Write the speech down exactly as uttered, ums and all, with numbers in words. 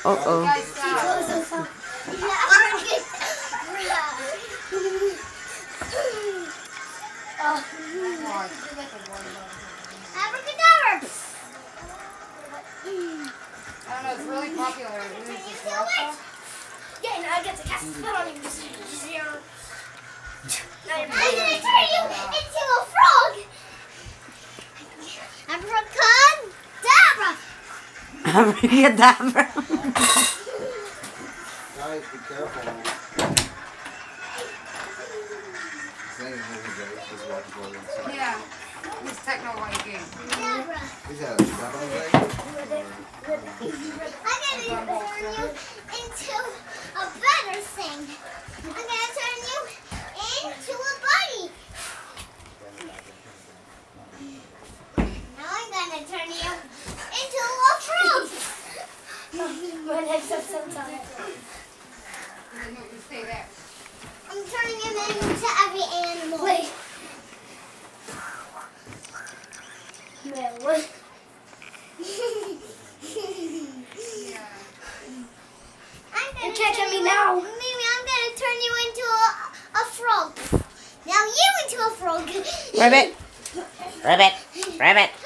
Uh-oh. Abracadabra! I don't know, it's really popular. Can you do it? Yeah, now I get to cast a spell on you. I'm gonna turn you into a frog! Abracadabra! Abracadabra. Guys, be careful. Yeah, he's techno-like game. Is that a double thing? I'm gonna turn you into a better thing. I'm gonna turn you into a bunny. Now I'm gonna turn you into a frog. My legs are so tired. Stay there. I'm turning him into every animal. Wait. Man, what? You can't get me now. Mimi, I'm gonna turn you into a, a frog. Now you into a frog. Ribbit. Ribbit. Ribbit.